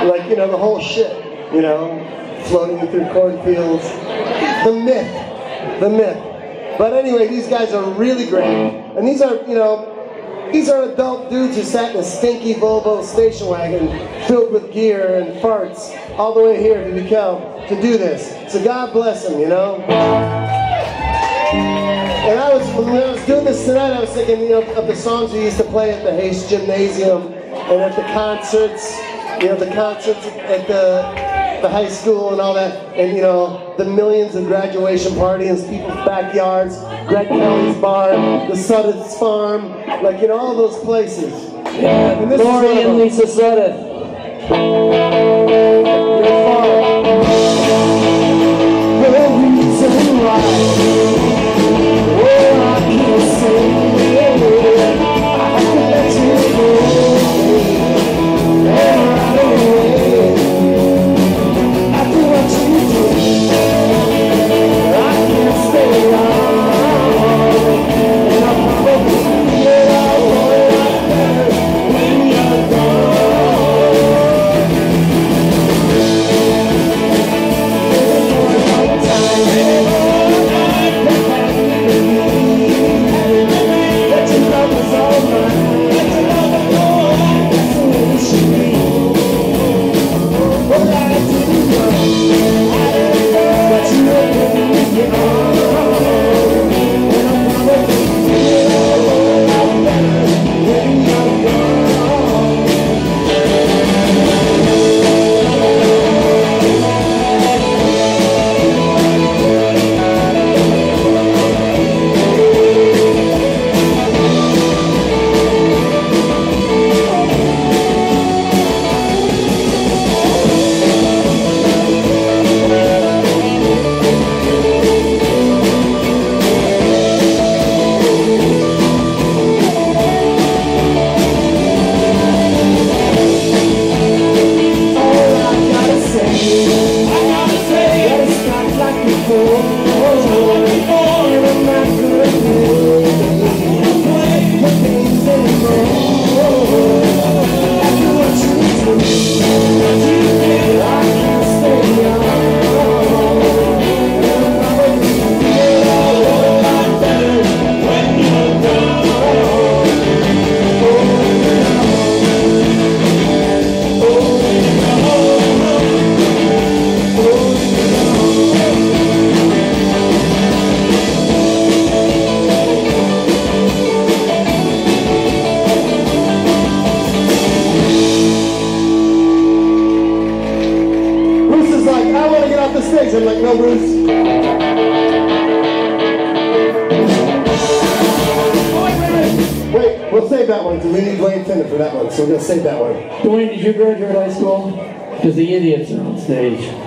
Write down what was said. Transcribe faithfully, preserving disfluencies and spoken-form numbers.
Like, you know, the whole shit, you know, floating through cornfields. The myth, the myth. But anyway, these guys are really great. And these are, you know, these are adult dudes who sat in a stinky Volvo station wagon filled with gear and farts all the way here to DeKalb to do this. So God bless them, you know? And I was, when I was doing this tonight, I was thinking, you know, of the songs we used to play at the Haste Gymnasium and at the concerts, you know, the concerts at the the high school and all that, and you know, the millions of graduation parties, people's backyards, Greg Kelly's barn, the Suddeth's farm, like, you know, all those places. Yeah, and Lori and Lisa Suddeth. Your farm. The reason why, oh, I can't say, I can let you go, right away. I'm like, no, Bruce. Wait, we'll save that one because we need Dwayne Tennant for that one, so we're going to save that one. Dwayne, did you graduate high school? Because the idiots are on stage.